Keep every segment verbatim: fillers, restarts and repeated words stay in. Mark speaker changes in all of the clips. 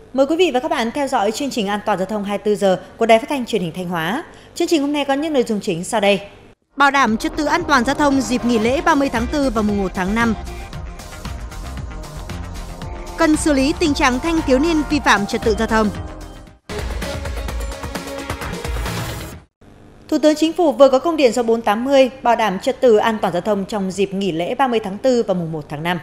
Speaker 1: Mời quý vị và các bạn theo dõi chương trình An toàn giao thông hai mươi tư giờ của Đài Phát thanh Truyền hình Thanh Hóa. Chương trình hôm nay có những nội dung chính sau đây. Bảo đảm trật tự an toàn giao thông dịp nghỉ lễ ba mươi tháng tư và mùng một tháng năm. Cần xử lý tình trạng thanh thiếu niên vi phạm trật tự giao thông. Thủ tướng Chính phủ vừa có công điện số bốn trăm tám mươi bảo đảm trật tự an toàn giao thông trong dịp nghỉ lễ ba mươi tháng tư và mùng một tháng năm.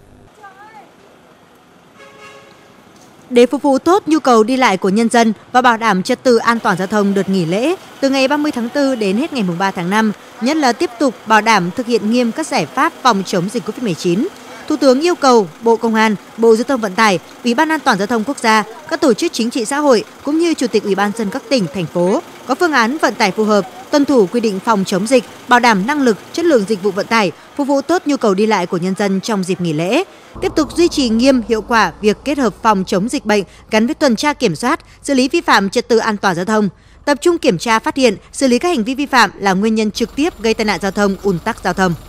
Speaker 1: Để phục vụ tốt nhu cầu đi lại của nhân dân và bảo đảm trật tự an toàn giao thông đợt nghỉ lễ từ ngày ba mươi tháng tư đến hết ngày mùng ba tháng năm, nhất là tiếp tục bảo đảm thực hiện nghiêm các giải pháp phòng chống dịch Covid mười chín. Thủ tướng yêu cầu Bộ Công an, Bộ Giao thông Vận tải, Ủy ban An toàn giao thông quốc gia, các tổ chức chính trị xã hội cũng như Chủ tịch Ủy ban nhân dân các tỉnh, thành phố có phương án vận tải phù hợp, tuân thủ quy định phòng chống dịch, bảo đảm năng lực, chất lượng dịch vụ vận tải, phục vụ tốt nhu cầu đi lại của nhân dân trong dịp nghỉ lễ. Tiếp tục duy trì nghiêm hiệu quả việc kết hợp phòng chống dịch bệnh gắn với tuần tra kiểm soát, xử lý vi phạm trật tự an toàn giao thông. Tập trung kiểm tra, phát hiện, xử lý các hành vi vi phạm là nguyên nhân trực tiếp gây tai nạn giao thông, ùn tắc giao thông.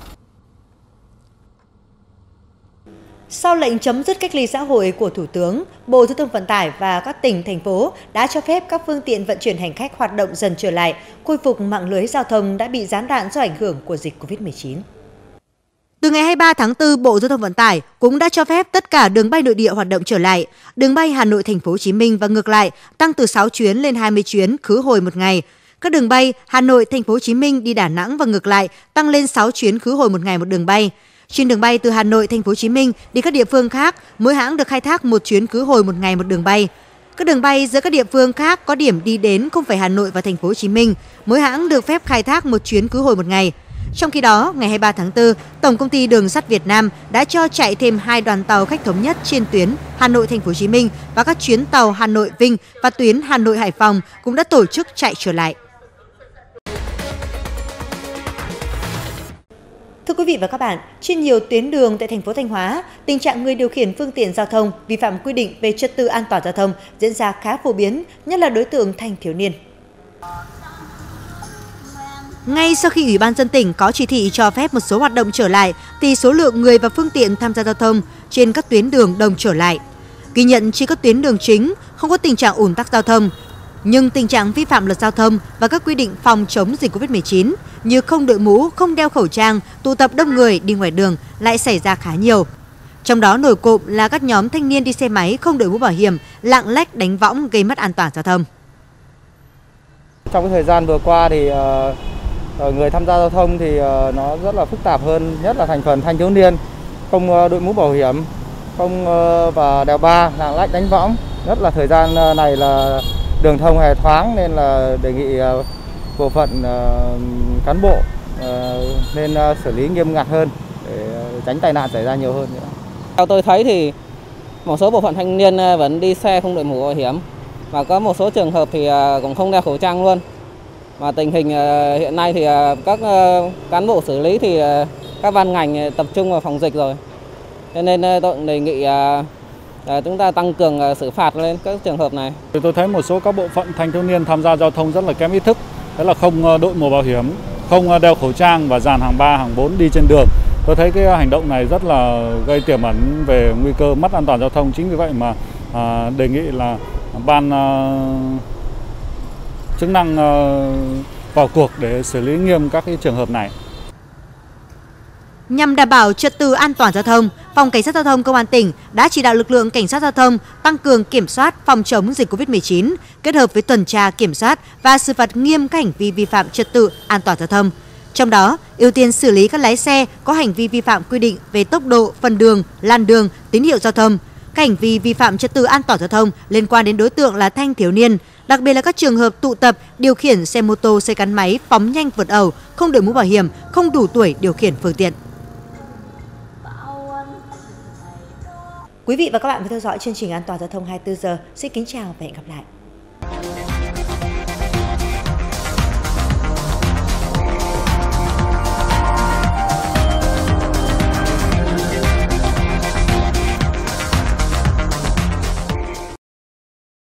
Speaker 1: Sau lệnh chấm dứt cách ly xã hội của Thủ tướng, Bộ Giao thông Vận tải và các tỉnh, thành phố đã cho phép các phương tiện vận chuyển hành khách hoạt động dần trở lại, khôi phục mạng lưới giao thông đã bị gián đoạn do ảnh hưởng của dịch Covid mười chín. Từ ngày hai mươi ba tháng tư, Bộ Giao thông Vận tải cũng đã cho phép tất cả đường bay nội địa hoạt động trở lại. Đường bay Hà Nội Thành phố Hồ Chí Minh và ngược lại tăng từ sáu chuyến lên hai mươi chuyến khứ hồi một ngày. Các đường bay Hà Nội Thành phố Hồ Chí Minh đi Đà Nẵng và ngược lại tăng lên sáu chuyến khứ hồi một ngày một đường bay. Trên đường bay từ Hà Nội Thành phố Hồ Chí Minh đi các địa phương khác, mỗi hãng được khai thác một chuyến khứ hồi một ngày một đường bay. Các đường bay giữa các địa phương khác có điểm đi đến không phải Hà Nội và Thành phố Hồ Chí Minh, mỗi hãng được phép khai thác một chuyến khứ hồi một ngày. Trong khi đó, ngày hai mươi ba tháng tư, Tổng công ty Đường sắt Việt Nam đã cho chạy thêm hai đoàn tàu khách thống nhất trên tuyến Hà Nội Thành phố Hồ Chí Minh và các chuyến tàu Hà Nội Vinh và tuyến Hà Nội Hải Phòng cũng đã tổ chức chạy trở lại. Thưa quý vị và các bạn, trên nhiều tuyến đường tại thành phố Thanh Hóa, tình trạng người điều khiển phương tiện giao thông vi phạm quy định về trật tự an toàn giao thông diễn ra khá phổ biến, nhất là đối tượng thanh thiếu niên. Ngay sau khi Ủy ban nhân dân tỉnh có chỉ thị cho phép một số hoạt động trở lại, thì số lượng người và phương tiện tham gia giao thông trên các tuyến đường đông trở lại. Ghi nhận trên các tuyến đường chính không có tình trạng ùn tắc giao thông, nhưng tình trạng vi phạm luật giao thông và các quy định phòng chống dịch Covid mười chín như không đội mũ, không đeo khẩu trang, tụ tập đông người đi ngoài đường lại xảy ra khá nhiều. Trong đó nổi cộm là các nhóm thanh niên đi xe máy không đội mũ bảo hiểm, lạng lách đánh võng gây mất an toàn giao thông.
Speaker 2: Trong cái thời gian vừa qua thì uh, người tham gia giao thông thì uh, nó rất là phức tạp hơn, nhất là thành phần thanh thiếu niên, không uh, đội mũ bảo hiểm, không uh, và đèo ba, lạng lách đánh võng. Nhất là thời gian uh, này là đường thông hè thoáng nên là đề nghị uh, bộ phận uh, cán bộ uh, nên uh, xử lý nghiêm ngặt hơn để tránh tai nạn xảy ra nhiều hơn nữa.
Speaker 3: Theo tôi thấy thì một số bộ phận thanh niên vẫn đi xe không đội mũ bảo hiểm, và có một số trường hợp thì cũng không đeo khẩu trang luôn. Và tình hình hiện nay thì các cán bộ xử lý thì các ban ngành tập trung vào phòng dịch rồi. Cho nên tôi đề nghị chúng ta tăng cường xử phạt lên các trường hợp này.
Speaker 4: Tôi thấy một số các bộ phận thanh thiếu niên tham gia giao thông rất là kém ý thức, đó là không đội mũ bảo hiểm, không đeo khẩu trang và dàn hàng ba, hàng bốn đi trên đường. Tôi thấy cái hành động này rất là gây tiềm ẩn về nguy cơ mất an toàn giao thông. Chính vì vậy mà à, đề nghị là ban à, chức năng à, vào cuộc để xử lý nghiêm các cái trường hợp này.
Speaker 1: Nhằm đảm bảo trật tự an toàn giao thông, Phòng Cảnh sát Giao thông Công an tỉnh đã chỉ đạo lực lượng cảnh sát giao thông tăng cường kiểm soát phòng chống dịch Covid mười chín, kết hợp với tuần tra kiểm soát và xử phạt nghiêm các hành vi vi phạm trật tự an toàn giao thông. Trong đó, ưu tiên xử lý các lái xe có hành vi vi phạm quy định về tốc độ, phần đường, làn đường, tín hiệu giao thông. Các hành vi vi phạm trật tự an toàn giao thông liên quan đến đối tượng là thanh thiếu niên, đặc biệt là các trường hợp tụ tập, điều khiển xe mô tô, xe gắn máy, phóng nhanh vượt ẩu, không đội mũ bảo hiểm, không đủ tuổi điều khiển phương tiện. Quý vị và các bạn vừa theo dõi chương trình An toàn giao thông hai mươi tư giờ. Xin kính chào và hẹn gặp lại.